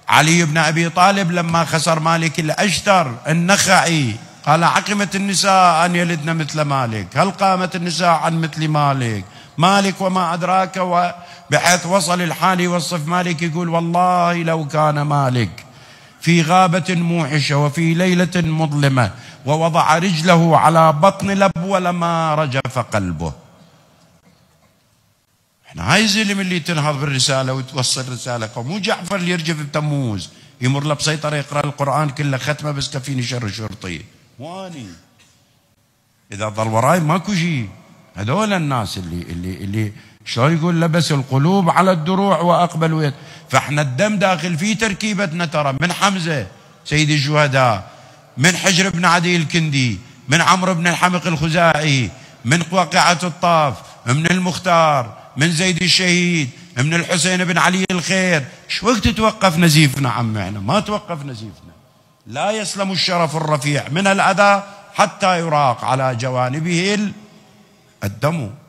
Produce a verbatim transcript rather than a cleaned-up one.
علي بن أبي طالب لما خسر مالك الأشتر النخعي قال: عقمت النساء أن يلدن مثل مالك، هل قامت النساء عن مثل مالك؟ مالك وما أدراك، بحيث وصل الحال يوصف مالك يقول: والله لو كان مالك في غابة موحشة وفي ليلة مظلمة ووضع رجله على بطن لبوة لما رجف قلبه. احنا هاي الزلم اللي تنهض بالرسالة وتوصل رسالة، مو جعفر اللي يرجف بتموز يمر له بسيطرة يقرأ القرآن كله ختمة بس كفيني شر شرطي. واني إذا ظل وراي ماكو شيء. هذول الناس اللي اللي اللي شلون يقول لبس القلوب على الدروع وأقبلوا يد. فاحنا الدم داخل في تركيبتنا ترى، من حمزة سيد الشهداء، من حجر بن عدي الكندي، من عمرو بن الحمق الخزاعي، من واقعة الطاف، من المختار، من زيد الشهيد، من الحسين بن علي الخير. شو وقت توقف نزيفنا عم؟ احنا ما توقف نزيفنا. لا يسلم الشرف الرفيع من الأذى حتى يراق على جوانبه الدم.